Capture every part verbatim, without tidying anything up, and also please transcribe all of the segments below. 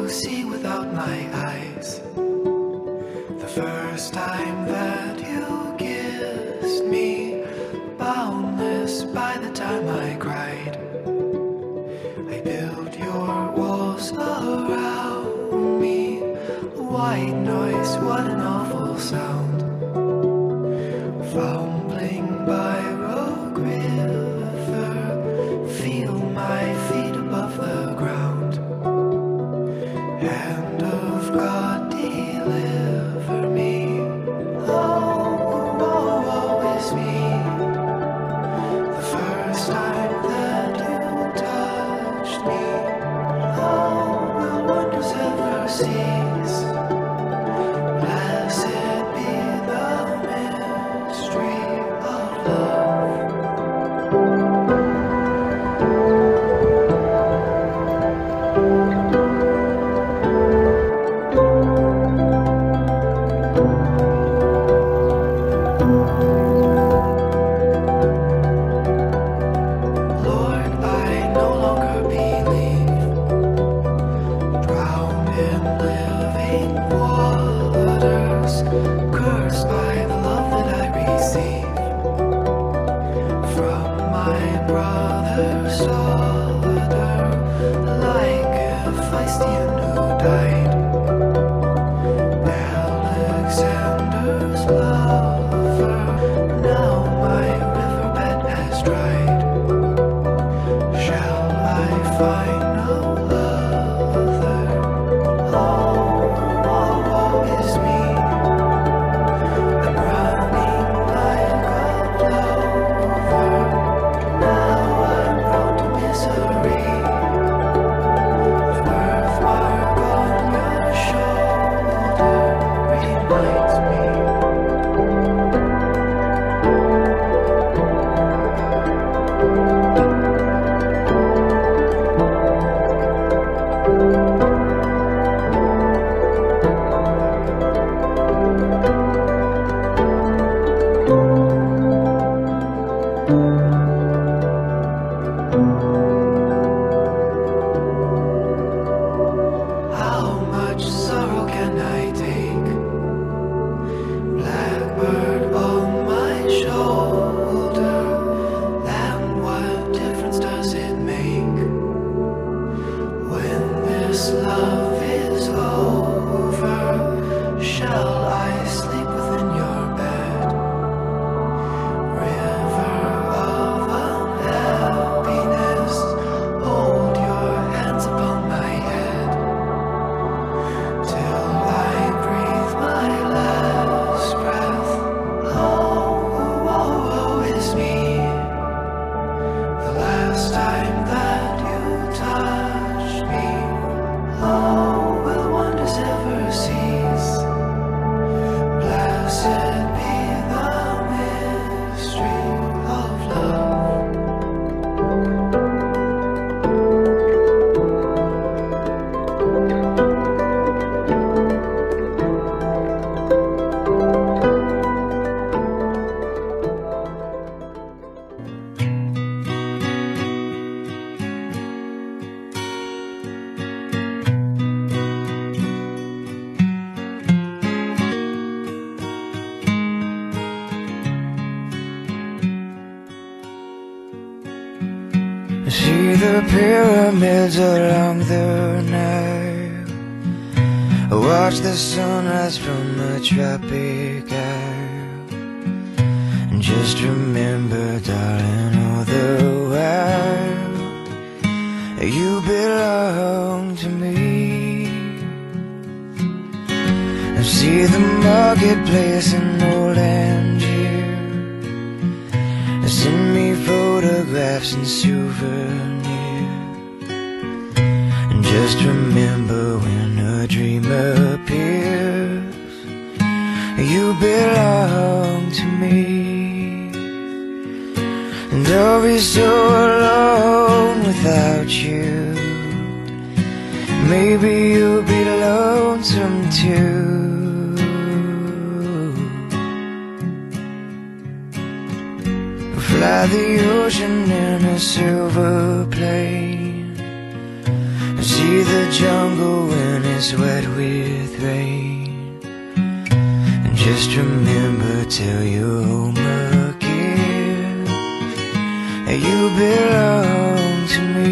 to see without my eyes. The first time that you kissed me, boundless by the time I cried. I built your walls around me. White noise, what an awful sound. Fumbling by Rogue River, feel my feet above the ground. Hand of God, deliver me. Oh, oh, oh, it's me. The first time that you touched me. Oh, will wonders ever cease? Blessed be the mystery of love. Lord, I no longer believe, drowned in living waters, cursed by the love that I receive from my brother's daughter, like a Philistine who died. Alexander's lover, now my riverbed has dried. Shall I find no other? Oh, oh, oh, it's me. I'm running like a plover. Now I'm prone to misery. The birthmark on your shoulder reminds me. How much sorrow can I take? Blackbird on my shoulder, and what difference does it make? When this love is over, shall I sleep within your bed? River of unhappiness, hold your hands upon my head, till I breathe my last breath. Oh, oh, oh, it's me. The last time that you touched me. Oh, will wonders ever cease? Blessed be the mystery of love. I see the pyramids along the Nile. I watch the sunrise from the tropic isle, and just remember, darling, all the while you belong to me. I see the marketplace in old Angier. Send me photographs and souvenirs, and just remember, when a dream appears, you belong to me. And I'll be so alone without you. Maybe you'll be lonesome too. Fly the ocean in a silver plane, see the jungle when it's wet with rain. And just remember till you're home again that you belong to me.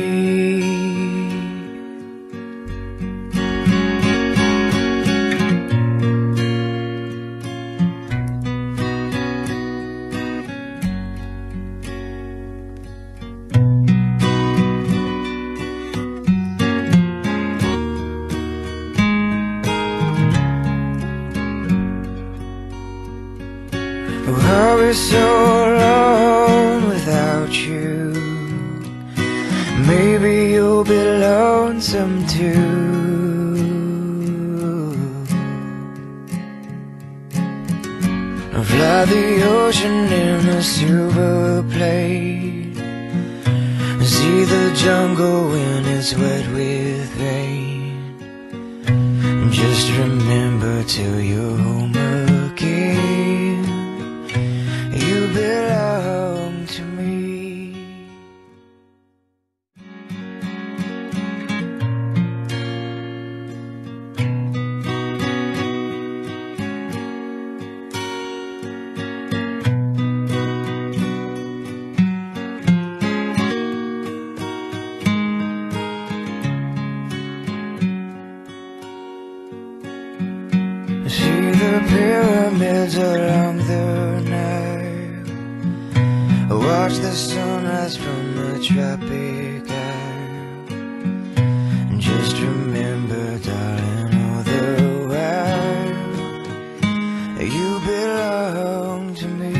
Oh, I'll be so alone without you. Maybe you'll be lonesome too. I'll fly the ocean in a silver plane, see the jungle when it's wet with rain. And just remember till you're home again, you belong to me. See the pyramids along the Nile, watch the sunrise from the tropic isle. And just remember, darling, all the while you belong to me.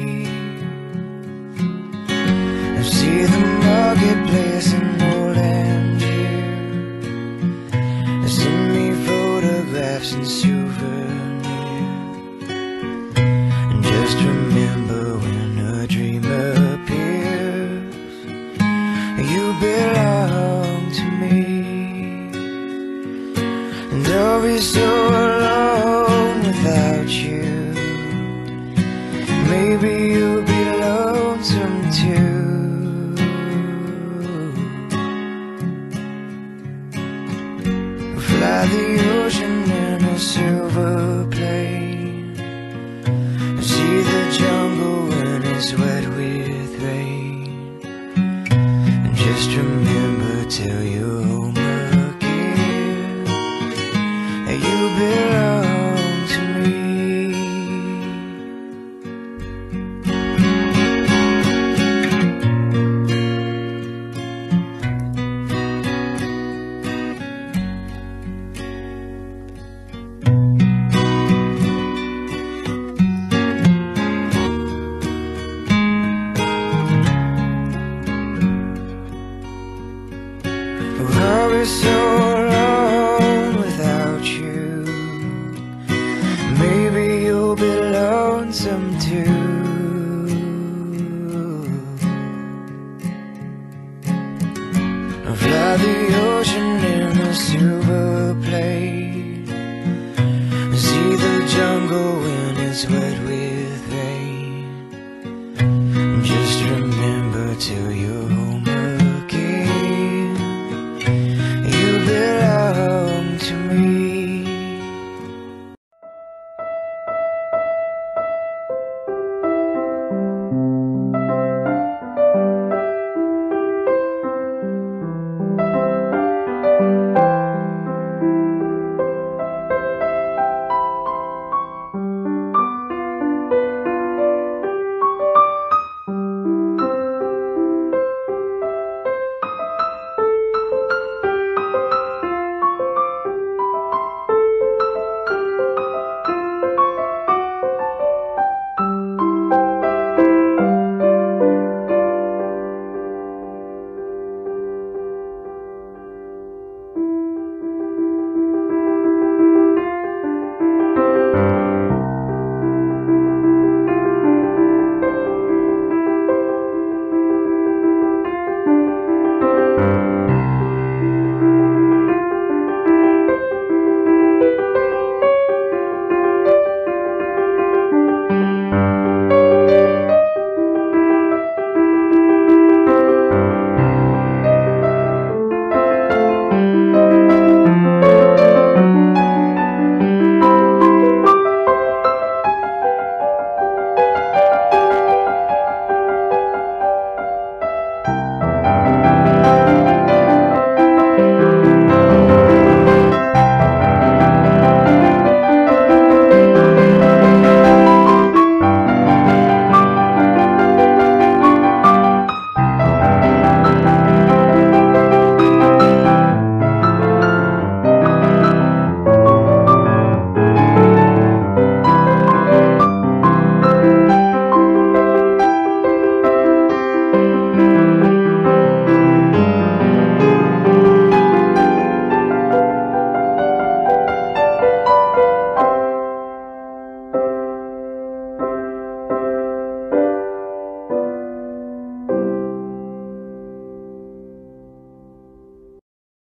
And see the marketplace in old Angier, and send me photographs and souvenirs. And just remember, when a dream appears, you belong to me. And I'll be so alone without you. Maybe you'll be lonesome too. Fly the ocean in a silver plane, see the jungle when it's wet with rain. And just remember till you're home again that you belong to me. Oh, I'll be so alone without you. Maybe you'll be lonesome too. I'll fly the ocean in a silver plane, see the jungle when it's wet